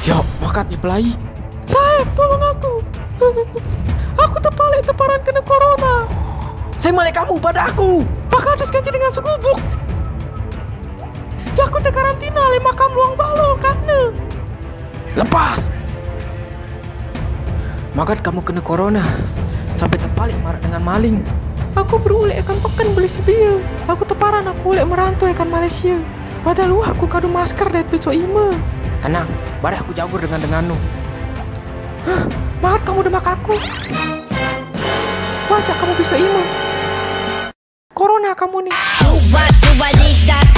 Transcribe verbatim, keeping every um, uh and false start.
Yuk, makat pelai. Saeb, tolong aku. Aku terbalik teparan kena corona. Saya malek kamu pada aku. Pakades kanci dengan segubuk. Jaku te karantina le makam luang balo karena. Lepas. Makat kamu kena corona. Sampai terbalik marah dengan maling. Aku berulek akan peken beli sebie. Aku teparan aku ulek merantau akan Malaysia. Padahal aku kadu masker dari besok ima. Tenang, barang aku jagur dengan denganmu. Hah, mahat kamu demak aku. Wajah kamu bisa ima. Corona kamu nih.